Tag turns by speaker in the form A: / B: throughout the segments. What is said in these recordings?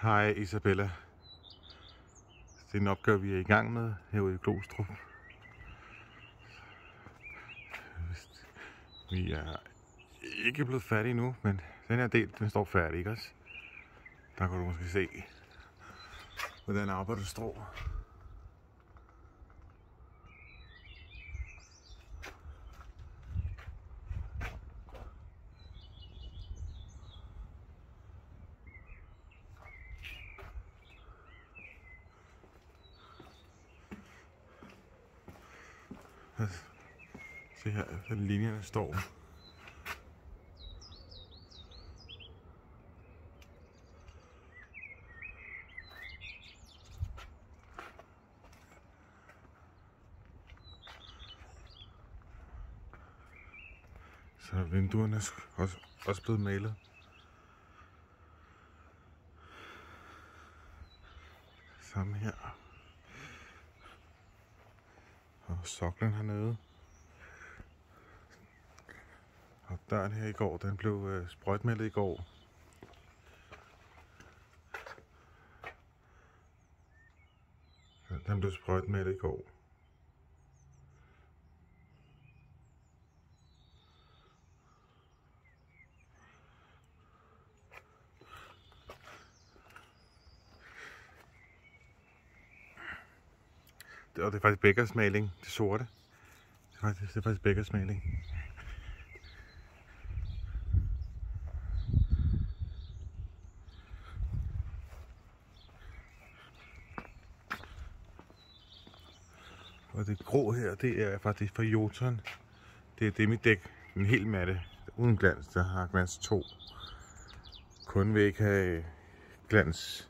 A: Hej Isabella. Det er en opgave, vi er i gang med herude i Glostrup. Vi er ikke blevet færdige nu, men den her del, den står færdig, ikke også? Der kan du måske se, hvordan arbejdet står. Se her, den linjerne står. Så vinduerne er også blevet malet. Samme her. Og soklen hernede. Og døren her i går, den blev sprøjtmalet i går. Den blev sprøjtmalet i går. Og det er faktisk Beckers maling, det sorte. Det er faktisk Beckers maling. Og det grå her, det er faktisk fra Jotun. Det er Demidek, en helt matte, uden glans, der har glans 2. Kun vil ikke have glans.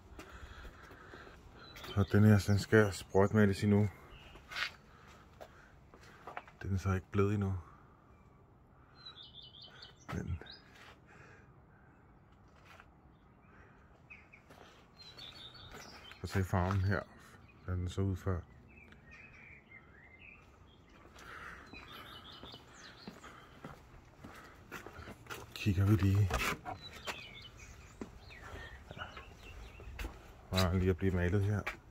A: Og den her, den skal sprøjtmales endnu. Den er så ikke blevet endnu. Men så se farven her, den så ud før. Kigger vi lige. Bare lige at blive malet her.